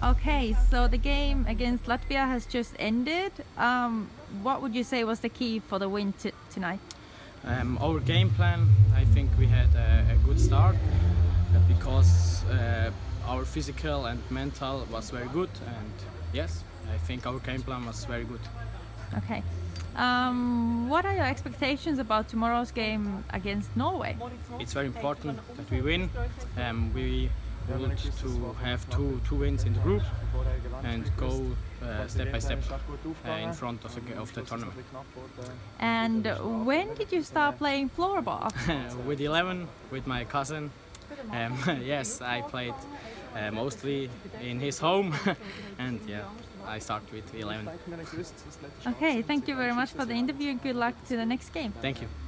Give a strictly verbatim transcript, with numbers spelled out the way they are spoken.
Okay, so the game against Latvia has just ended. Um, what would you say was the key for the win tonight? Um, our game plan, I think we had a, a good start uh, because uh, our physical and mental was very good, and yes, I think our game plan was very good. Okay. Um, what are your expectations about tomorrow's game against Norway? It's very important that we win. Um, we want to have two two wins in the group and go uh, step by step uh, in front of the, of the tournament. And when did you start playing floorball? With eleven, with my cousin. Um, yes, I played uh, mostly in his home, and yeah, I started with eleven. Okay, thank you very much for the interview and good luck to the next game. Thank you.